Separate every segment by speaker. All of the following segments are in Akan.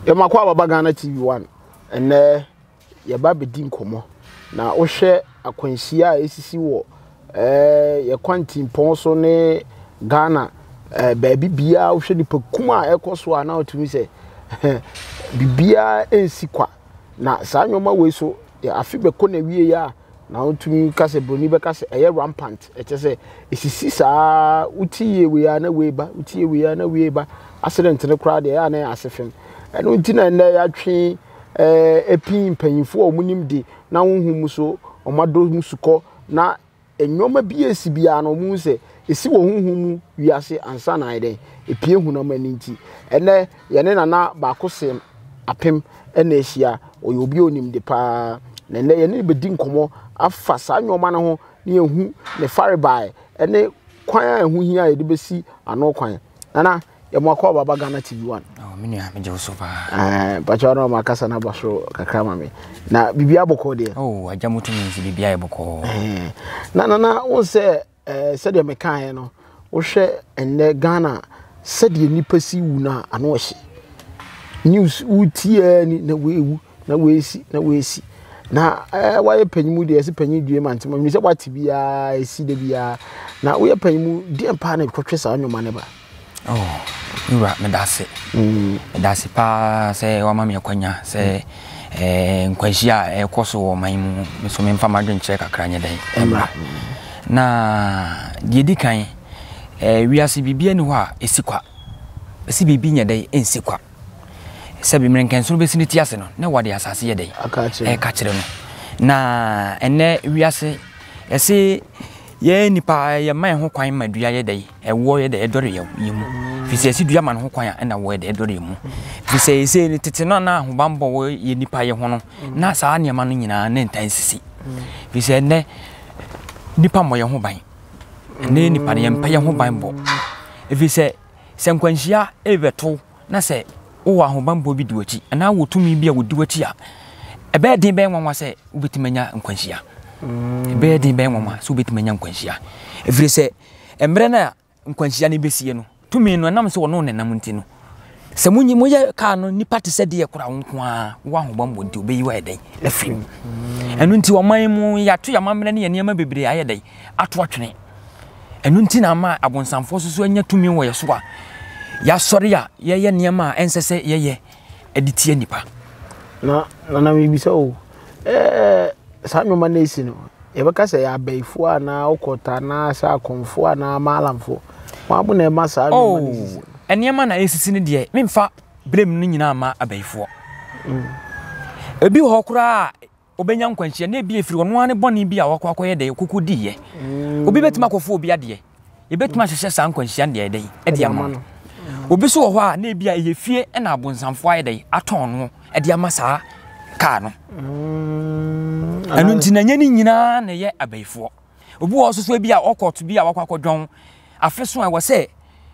Speaker 1: Yamakwa baba Ghana TV1 ene yaba bedi nkomo na wo hwe akwansia esisi wo ye kwanti ponso ne Ghana baabi bia wo hwe dipakuma ekoso ana otumi se bibia ensi kwa na saa nyoma we so afi beko na wie ya na otumi kase broni be kase eye rampant etese esisi saa utiye we ya na we ba utiye we ya na we ba accident ne kra de ya na asefem eno ntina na ya twe epin panyifo omunim de na honhum so omado musuko na enyoma bi esi bia na omu se esi wo honhum wiase ansa na ide epie hu na mani nti ene ye ne na ba kosem apem ena ehia oyobi onim de pa na ne ye ne bedi nkomo afa sa nyoma na ho ne ehu ne faribai ene kwan ehu hia ye de besi ano kwan na Yamakwa baba Ghana TV1.
Speaker 2: Oh, minya meje so pa.
Speaker 1: Pacha no makasa na baso kakra mame. Na bibia boko de.
Speaker 2: Oh, ajamutu nzi bibia boko.
Speaker 1: Na won se de mekan no. Wo hwe enne Ghana se de nipa si wu na ano hye. News utie ni na wewu na wesi. Na waye panyimu de ese panyi due mantema. Mi se wati bia esi de bia. Na wo ye panyimu de empa na twetwe sa anwoma ne ba.
Speaker 2: Oh, ura medase. Medase pa se wa mama yakwanya se nkwanhia ekoso wo manmu so memfa madwen che kakra nye den emra. Na di kan wiase bibia ni ho a esikwa. Esi bibi nye den ensikwa. Se bi mrenken so besini tiase no na wade asase ye den. Ka kire no. Na ene wiase ese ye nipa ye man ho kwan madua ye dai ewo ye da edore ye mu fise si dua man ho kwan a na wo ye da edore mu fise se ni tete no na ho bambo wo ye nipa ye ho no na saa ne ma no nyina na ntan sisi fise ne nipa mo ye ho ban ne nipa ne ye mpa ye ho ban bo fise se nkwanhia ebeto na se wo ho bambo bi duachi na wo tumi bi a wo duachi a ebe din ben wanwa se ubetimanya nkwanhia be din ben mama so betimanya nkwanhia efiri se emre na nkwanhia ne besie no tumi no nam se wono nenam nti no se munyi moye ka no nipa te se de ekura nko a wa ho bambo nti obeyi wa eden efiri enu nti oman mu ya to ya mamre ne ye bebre aye den ato atwene enu nti na ma abonsamfo so anya tumi wo ye so a ya sori a ye niam ensese ye editie nipa
Speaker 1: na mi bisa o sa nyoma na esi no yebeka se ya baifo ana okota na sa konfo ana malamfo wabu na ma sa nyoma na esi
Speaker 2: eniema na esisi ne de memfa blem no nyina ma abaifo ebi ho kura obenya nkwanhia na ebi efiri wono ane boni bi a wakwakoye de kokodi ye obi betima kofo obi ade ye betima hyehye sa nkwanhia de de ede ama obi so ho a na ebi a ye fie na abonsamfo aye de aton no ede ama sa ka no anu ntina nyani nyina na ye abaifo obi wo so bi a okoto bi a wakwakodwon afeso a wo se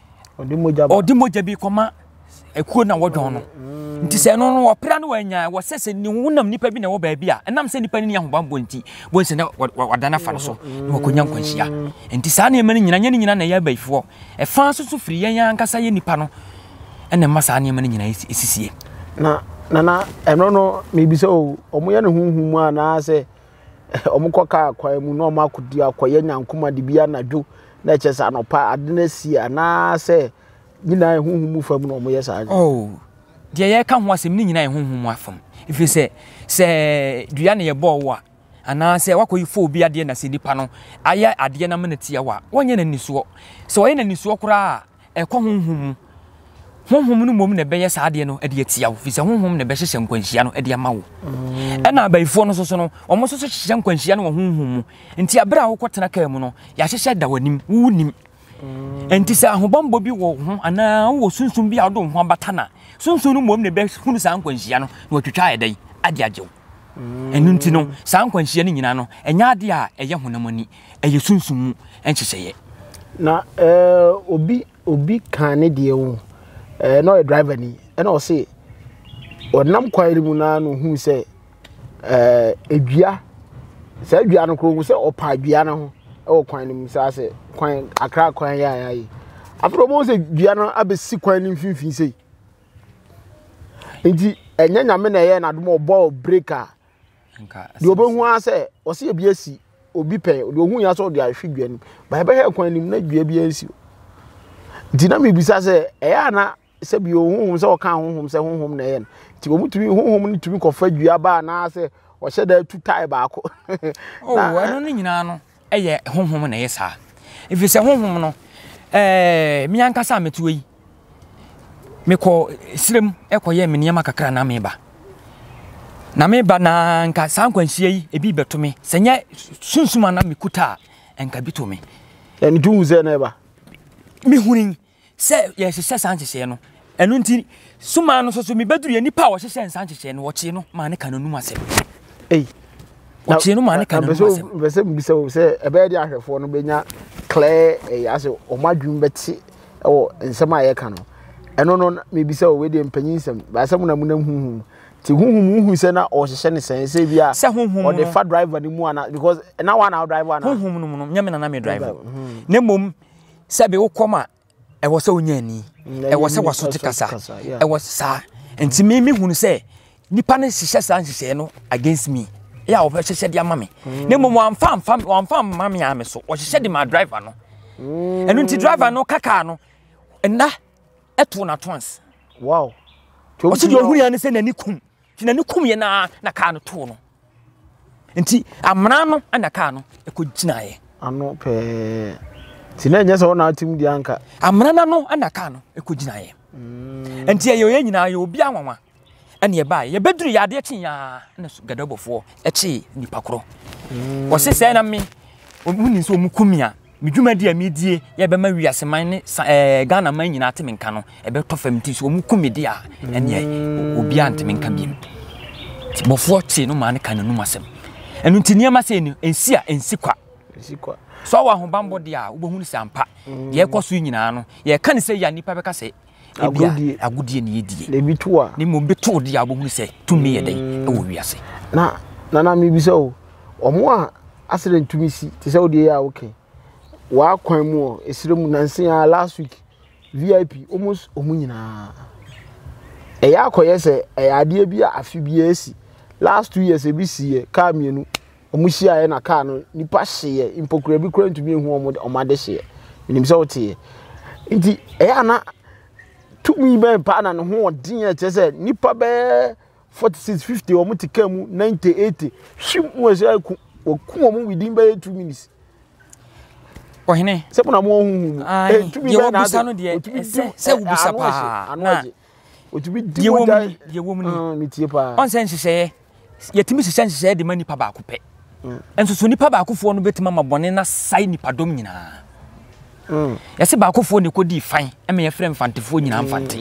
Speaker 2: odi moja bi koma ekuo na wodwon no nti se no opra no wanya wo sese ni wonam nipa bi na wo ba bi a enam se nipa ni ahobambo nti bo se na wadana fa so ni wakonya nkwanhia nti sa na ema nyina nyani nyina na ye abaifo e fa so firi yen ankasa ye nipa no ene masa na ema nyina esisie
Speaker 1: na eno no mebisa o omo ye ne hunhum a na se omo koka kwa mu no ma akodi akoye nyankoma de bia na dwo na chesa no pa adena si ana se nyina hunhum fam no omo ye sa
Speaker 2: oh de ye ka ho asem ni nyina hunhum afam ifi se dua ne ye bo wo a ana se wakoyi fo obi ade na se nipa no aya ade na menati ya wa wonye na nisuo se woye na nisuo kura ekọ hunhum no mom ne beye saade no ade atia wo fisa honhom ne be hyehye nkwanhia no ade ama wo na abaifo no so no omo so hyehye nkwanhia no honhom nti abra wo kwotena ka mu no ya hyehye da wanim wunim enti sa ahobambo bi wo ho ana wo sunsum bi ado ho abatana sunsun no mom ne be hunu sa nkwanhia no na watwitwa ayedan ade agyew enu nti no sa nkwanhia no nyina no enya ade a eye honamani eye sunsum mu enhyehye
Speaker 1: na obi kan ne de wo no a driver ni and o say onam kwai mu na no hu se edua se edua no kro hu se opa adua no ho e kwan ni mu sa se kwan akra kwan ya yi afro mo se dua no abesi kwan ni mfimfin sei nti enya nyame na ye na dom ball breaker de obehu ase o se ebi asi obi pen de ohun ya so de ahwedua ni ba be he kwan nim na dua bi ansi nti na me bisa se eya na se bi ohun se o kan honhom se honhom na ye nti o mutumi honhom ni tumi kofa dua ba na se o hye da tu tai ba ko
Speaker 2: eno ni nyina no eye honhom na ye sa if se honhom no mi ankasa metu yi meko sirem ekoye me niam kakra na meba na nka sankwanhie yi ebi betome senye sunsuma na mekuta enka bitome
Speaker 1: eni tu ze na eba
Speaker 2: mi hunin se ye hye sanchehye no eno nti suma no so mi beduru nipa wo hye sanchehye no wo chi no ma ne kananum asem wo chi no ma ne kananum asem
Speaker 1: bese mbisa wo se ebe de ahwefo no benya clear ase o madwum beti wo nsem aye ka no eno no me bisa wo we de mpanyinsem ba asem na munam huhu ti huhu se na o hye ne se bia
Speaker 2: se huhu
Speaker 1: o de fa driver ni mu ana because na one hour driver na
Speaker 2: huhu no nyame na me driver ne mom se be wo koma e wo se onyani e wo se wasote kasa e wo sa enti me hunu se nipa ne hye sanhye no against me ya wo hye de ama me ne mom wan ma me ame so wo hye de ma driver no enu nti driver no kaka no na eto na tons
Speaker 1: wow
Speaker 2: o se de ohun ya ne se nani kum ye na ka no to no nti amra no ana ka no ekogina ye
Speaker 1: ano pe ti na nya so na atim di anka
Speaker 2: amra na no ana ka no ekogina ye nti ye nyina ye obi anwanwa ene ye ba ye beduru ya de kyin ya na gadabofo echi nipa kro o se se na me ohun so mukumia midwuma dia medie ye be ma wiase man ne Ghana man nyina ate menka no e be tofam ti so mukumi a ene obi ante menka biem ti bofo ti no ma ne kananum asem enu ntiniama se ni ensi kwa so wa ho bambo dia ubohunu se ampa ye koso nyina no ye ka ne se ya nipa be ka se agudie ne yedie
Speaker 1: le bitua
Speaker 2: ni mo beto dia ubohunu se tumi ye den e wo wiase
Speaker 1: na mi bisa o omo a accident tumi si ti se odie ya okay wa kwan mu esiremu nansen ya last week VIP almost omunyina eya akoye se ade bia afi bia esi last 2 years ebi siye car mienu omuhia ye na car no nipa hye impokura bi kura ntumi ehu omade hye nim se wote nti eya na tumi be pa na no ho odin ya chese nipa be 46 50 omutika mu 90 80 hwim mu ese ku omu within be 2 minutes
Speaker 2: ohine
Speaker 1: se pona mo hu
Speaker 2: ye wo busa no de se wo busa pa na
Speaker 1: otubi
Speaker 2: ye wo mu ni
Speaker 1: mitie pa
Speaker 2: on sen hye ye timi hye de mani pa ba ko pe enso so nipa ba ko fo no betima mabone na sai nipa dom nyina ye se ba ko fo ne ko di fan e me ye frem fantefo nyina mfante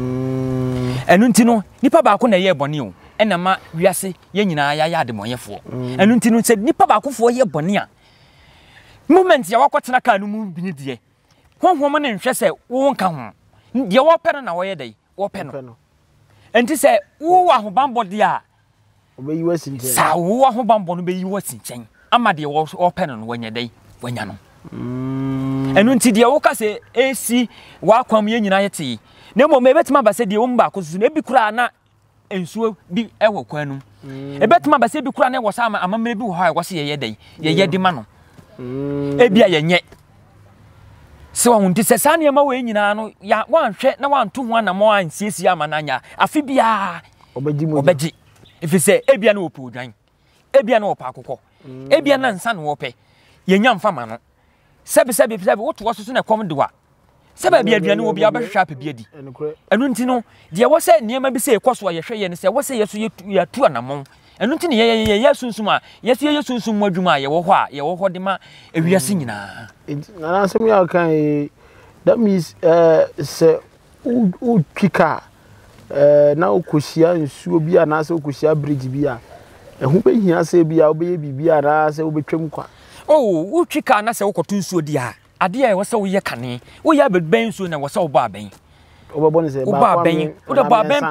Speaker 2: enu nti no nipa ba ko na ye bone o ena ma wiase ye nyina ya de monyefo enu nti no se nipa ba ko fo ye bone a moment ya wakotena ka no mu bini die honhom ne nhwe se wo nka ho de wo pɛ no na wo ye dai wo pɛ no enti se wo wa ho bambo de a
Speaker 1: obeyi wasinchen
Speaker 2: sa wo wa ho bambo no beyi wasinchen ama de wo pɛ no no wanya dai wanya no enu nti de wo ka se AC wa kwam ye nyina yete na mo me betima ba se de wo mba ko susu na bi kura na ensuo bi ewo kwanu ebetima ba se bi kura na wo sa amamre bi wo ha wo se ye dai ye de ma no ebia yenye se wa hunti se sane ma we nyina no ya wanhwe na wanto ho na mo ansiesie amananya afi bia obeji ifi se ebia na opu odwan ebia na opa akokɔ ebia na nsa na wope yenya mfa ma no sebe woto woso na kom dewa sebe bia aduane wo bia behwehwa pa bia di enu nti no de wo se niema bi se ekoso ye hwe ye ne se wo se yeso ye tu anamon enu nti ne ye sunsuma yeso ye sunsum adwuma ye wo hɔ a ye wo hɔ de ma ewiase nyina
Speaker 1: na asem ya kan that means se u twika na okosia nsuo bi ana se okosia bridge bi a ehu be hia se bi a obeye bibi ara se obetwam kwa
Speaker 2: u twika na se wokoto nsuo di a ade a wo se wo ye kane wo ya beben nsuo na wo se wo ba ben
Speaker 1: obebo ne se
Speaker 2: ba ben wo de ba ben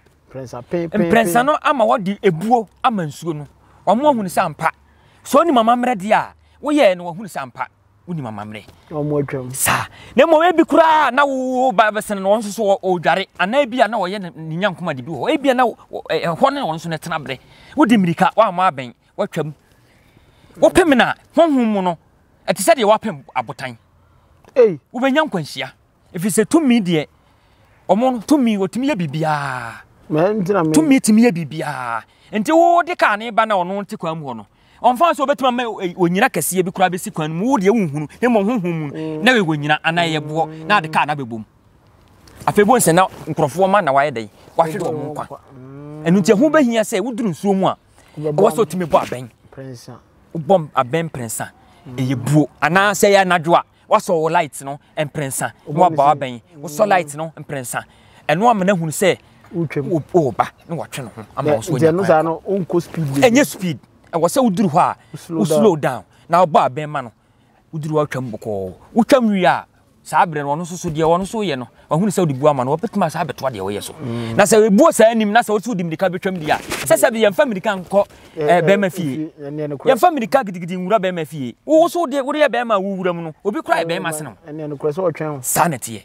Speaker 2: prensa no ama wodi ebuo ama nsuo no omo ahunu sampa so ni mama mrede a wo ye no wo hunu sampa uni mamamre
Speaker 1: omo atwam
Speaker 2: sa na mo ebi kura na wo ba besen no nso so o dware ana ebia na wo ye ni nyankoma de bi ho ebia na ho na won so na tena bre wo di mirika wa ma aben watwam wo pemina honhum mu no eti se de wa pem abotan wo benya nkwanhia if se to me de omo to me otimi ya bibia
Speaker 1: mentina me
Speaker 2: to me timi ya bibia enti wo de ka ne ba na ono nte kwa mu ho no onfa so betima ma onyina kase bi kura besi kwan mu wo de hunhunu e mo honhum mu na we wonyina anaye bo na de ka na bebom afebo nse na nkrofo ma na waye dai wahwe do mo kwa enu nti ho behia se wuduru nsuo mu a wo so timi bo aben
Speaker 1: prince
Speaker 2: bom aben prince eye buo ana se ya nadwo a waso wo light no emprensa wo ba aben wo so light no emprensa eno amana hunu se
Speaker 1: utwem
Speaker 2: o ba na watwe no ho ama wo so
Speaker 1: nya no za no onko speed
Speaker 2: enye speed wo se wuduru ho a wo slow down na wo ba aben ma no wuduru wa twam boko wo twam wi a saa bre no so de wo no so ye no wa hunu se wo dibu ama no wo betima saa beto de wo ye so na se buo saa nim na se wo so di mirika betwam dia se se bi ye mfa mirika nko be ma fie ye mfa mirika gidigidi nwura be ma fie wo so de wo ye be ma wo wuram no obi kura be ma se no
Speaker 1: ene no kura se wo twem
Speaker 2: sanity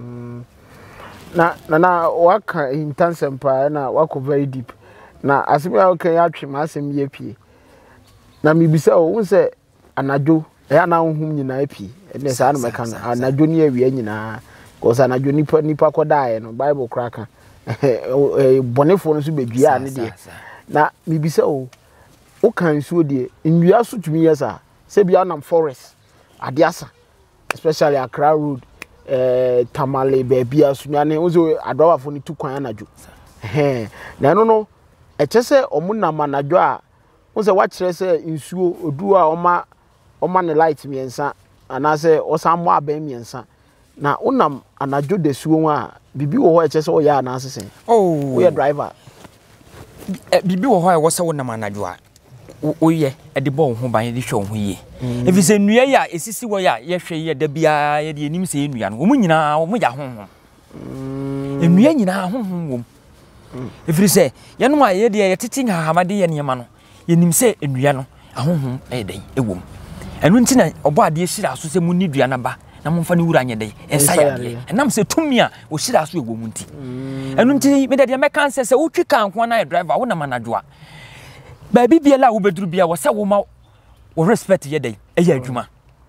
Speaker 1: na waka intense pa na wako very deep na asemi okay ya twe ma asem ye pie na mibisa wo se anajo ya na honhum nyina pie ene sa no meka anajo ni awia nyina cause anajo nipa kodae no bible kraka bonefo no so bedua ne de na mibisa wo kan so de nwia so tumi yesa se bia nam forest adiasa especially Accra road tamale bebia sunyane ozo adowafo ni tukwan anajo na no echese omunam anajo a wose wa kire se nsuo odu a oma ne light miensa anase osamo aben miensa na unam anajo de suo a bibi wo ho echese wo ya anase sen wo ye driver
Speaker 2: bibi wo ho a wo se wonam anajo a oye ede bo ho ban de hwe ho ye if se nua ya esisi wo ya ye hwe ye da bia ye de enim se nua no wo nyina wo ya honhom nua nyina honhom wo if se ye no a ye de ye titi nhahamade ye niema no ye nim se nua no ahonhom e den ewom enu ntina obo ade hira so se munni dua na ba na momfa ne wura anye den ensa ya de enam se tumi a o hira so ewom nti enu nti me de me kan se wo twika nko na driver wo na manajo a ba bibia la wo beduru bia wo se wo ma wo respect ye den eya adwuma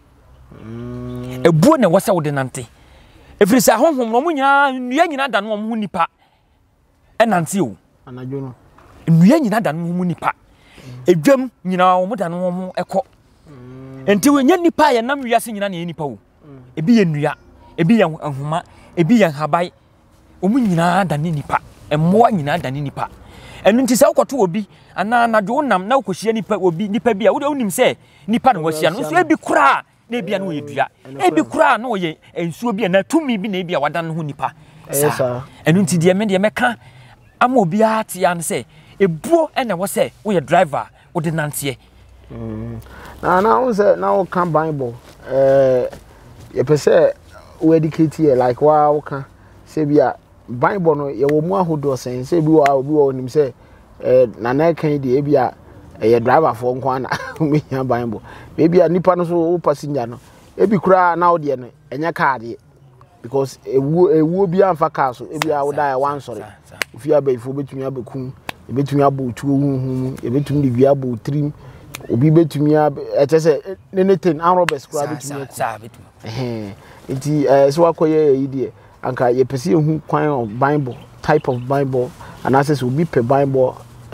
Speaker 2: ebuo na wo se wo de nante efiri se ahonhom no munya nua nyina da no mo nipa enante o
Speaker 1: anajo no
Speaker 2: nua nyina da no mo nipa edwam nyina wo da no mo ekọ enti we nya nipa ye nam wiase nyina na ye nipa wo ebi ye nua ebi ye ahoma ebi ye habai omu nyina da ne nipa emmoa nyina da ne nipa enu nti se ukoto obi ana anajo nam na ukohia nipa obi nipa bia wo unim se nipa na wahia no so ebi kura na ebia na ye dua ebi kura na ye ensuo bia na tumi bi na ebia wada no ho nipa sa enu nti de meka ama obi ate ya no se ebuo ena wo se wo ye driver wo de nantie
Speaker 1: na wo se na wo kan bible ye pese wo educate here like wo kan se bia bible no ye wo mu ahodo sen se bi wo obi wo nim se na na kan de bia ye driver for nko ana me ya bible bia nipa no so wo passenger no ebi kura na wo de no enya car de because ewu bi amfa car so bia wo da wan sorry ofi abefo betumi abekun ebetumi abo tuo huhu ebetumi de bia abo trim obi betumi etese anything an robbers kura betumi enti so akoye yidie anka ye pese hu kwan of bible type of bible and access obi pe bible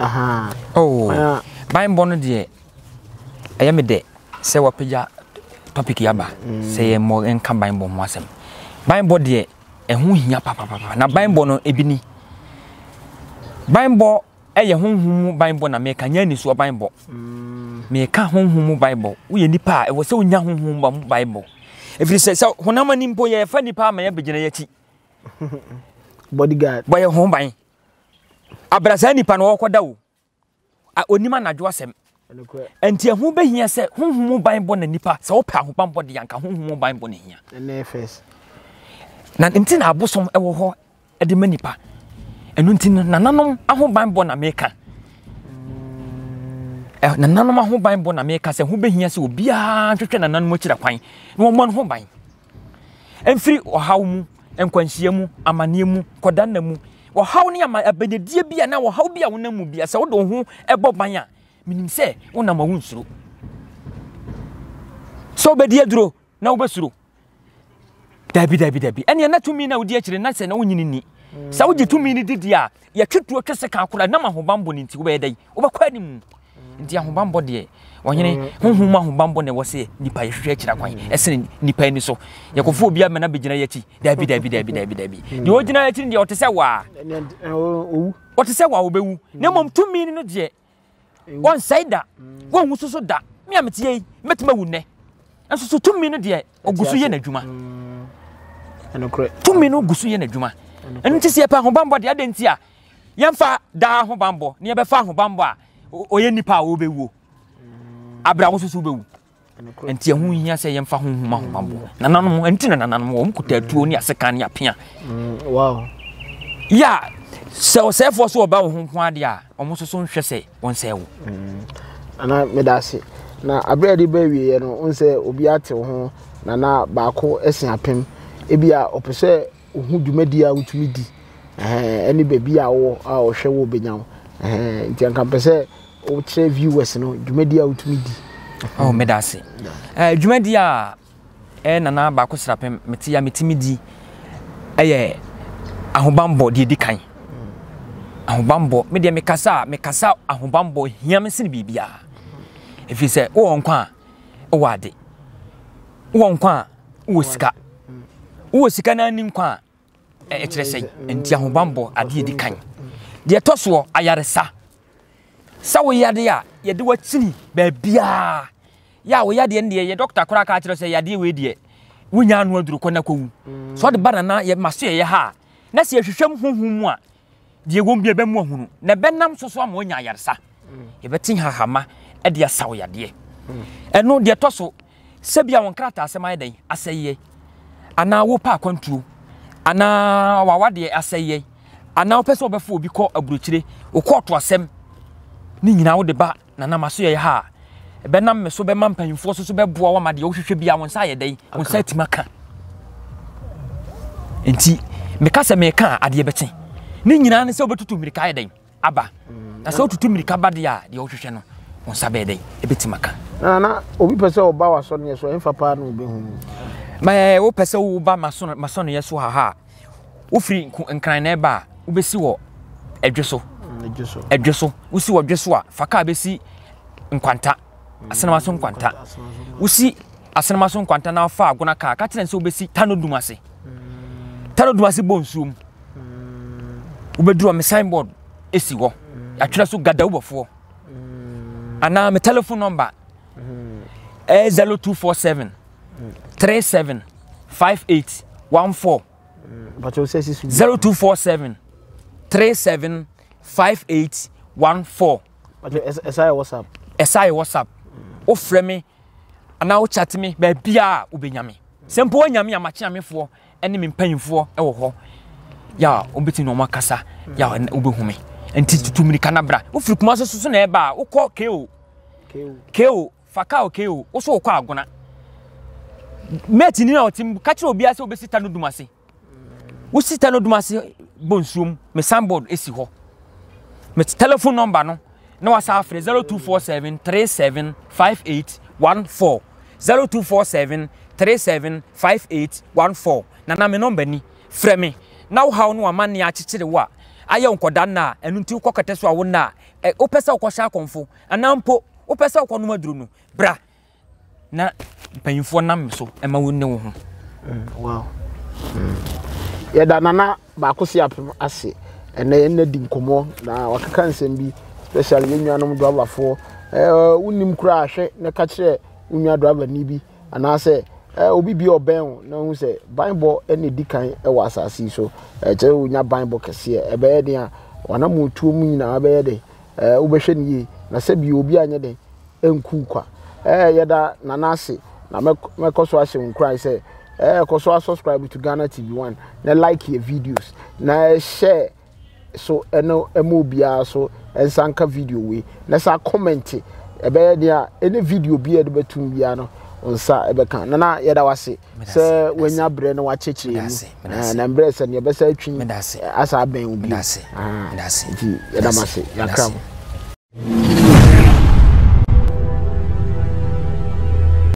Speaker 2: bible no de ayame de se wapeja topic yaba se ye mo enka bible mo asem bible de ehu hia papa na bible no ebini bible eye honhum bible na meka nya ni so bible meka honhum bible wo ye nipa e wo se onya honhum bible every say so honama ni mpo ye fa nipa ma ye begina yachi
Speaker 1: bodyguard
Speaker 2: boy hon ban abrasa nipa no wokoda wo onima najo asem enti ehu behia se honhum bible na nipa se wo pa ahobambo de yanka honhum bible na hia
Speaker 1: nfs
Speaker 2: na enti na abosom e wo ho e de manipa enu enti na nanom ahobambo na meka na nanom ho ban bo na me ka se ho behia se obia twetwe na nanom akira kwan na wo ho ban emfiri ohaw mu enkwanhia mu amane mu kodanna mu ohaw ne abededie bia na ohaw bia wona mu bia se wo do ho ebo ban a minim se wona ma wunsuro so bedie duro na wo besuro dabi ene na tumi na wodi akire na se na wonyini ni sa wogi tumi ni didi a ye twetuo twese ka akura na ma ho bambo ni nti wo be dai wo bekwa ni mu nti ahobambo de wonyene honhum ahobambo ne wose nipa yehwe akira kwan esene nipa ni so yakofo obi amena begina yachi dabi de ogina yachi de otese wa otese wa obewu ne mom tumi ni no de one side won hususo da me ametie metima wu ne enso so tumi no de ogusu ye na dwuma enokre tumi no ogusu ye na dwuma enti se pa ahobambo de adenti a yemfa da ahobambo ne ye befa ahobambo a oye nipa wo bewu abra wo susu bewu enti ehu hia se yemfa honhum ahobambo nananom enti na nananom wo mkuta atuo ni aseka ni apia
Speaker 1: wow
Speaker 2: ya so for so oba wo honhum ade a omo susu nhwe se wonse wo
Speaker 1: ana medase na abra de ba wie no wonse obi ate ho na baako esen apem ebia opese ohu dwumadi a wutumi di eni bebi a wo a ohwe wo benyawo nti anka pese o che viewers no dwumadi a wutumi di
Speaker 2: oh medase dwumadi a nana ba ko srapem meti ya metimi di eye ahobambo de di kan ahobambo me de mekasa ahobambo hiam sin bibia efi se wo nkwa o wade wo nkwa wo sika na ni nkwa kire sei enti ahobambo ade di kan de toso ayaresa sa wo yade a yede watini ba bia ya wo yade ne ye doctor kora ka kire sei yade we die wunya anu aduru kona kowu so de banana ye maso ye ha na se hwehwem honhum a de won bia ba mu ahunu na benam soso ama onya ayaresa ye betin hahama e de asaw yade eno de toso se bia won krata asema den aseye ana wo pa kwantuo ana wawade aseye ana opese obefo obi ko aburuchire okoto asem ni nyina wo de ba na na maso ye ha benam me so be mampanfo so be boa wa made wo hwehwe bia won sa ye den won sa timaka enti mekasa meka ade beten ni nyina ne se obetutu mirika ye den aba na se otutu mirika ba de a de wo hwehwe no won sa be den ebetimaka
Speaker 1: na obi pese oba wa so ne so emfa pa no be hu
Speaker 2: ma wo pese wo ba maso no yeso ha ufiri nkran na eba ubesi wo edweso usi wo dweso a faka besi nkwanta asenamaso nkwanta usi asenamaso nkwanta na fa agona ka tene se ubesi tanodumase bonsuom ubedru am signboard esi wo atwera so gada ubofo ana me telephone number 0247 375814
Speaker 1: but you say
Speaker 2: 0247 375814
Speaker 1: but SI WhatsApp
Speaker 2: o frame ana o chat me ba bia obenyame sempo onyame amachiamefo ene me mpanyimfo e wo ho ya obeti no makasa ya obehume enti tutumiri kanabra o firi kuma so na eba o ko keo faka o keo o so ko agona meti ni na otim ka kire obi ase obesi tanodumase wo sita no dumase bonsuom me sandboard esi ho me telephone number no na wasa afre 0247 375814 0247 375814 na me number ni frɛ me na wo hawo no amane a kyekere wa aye nkoda na enu nti kokete so a wo na wo pese wo kwhya konfo anampo wo pese wo kono maduru no bra na mpanyimfo nam so ema wo ne wo ho
Speaker 1: wow yeda nana ba kosi apem ase ene di nkomo na wakaka nsem bi especially yenuanom do abafo unim kura ahwe ne ka kire unua driver ni bi anase obi bi oben na hu se bible ene di kan e wa asase so che unya bible kese ebe ye de a wana mutuo mu nyina ebe ye de ubehwe ni ye na se bi obi anye de enku kwa yeda nana ase na mekoso ase nkura se koso subscribe to Ghana TV1 na like your videos na share so eno emobia so ensanka video we na sa comment ebe dia any video bi e de betum bia no onsa ebe kan na yeda wase se wanya bre na wa chechire mu na mbre se ne be sa atwi asa ben obi
Speaker 2: medase
Speaker 1: yeda mase yakram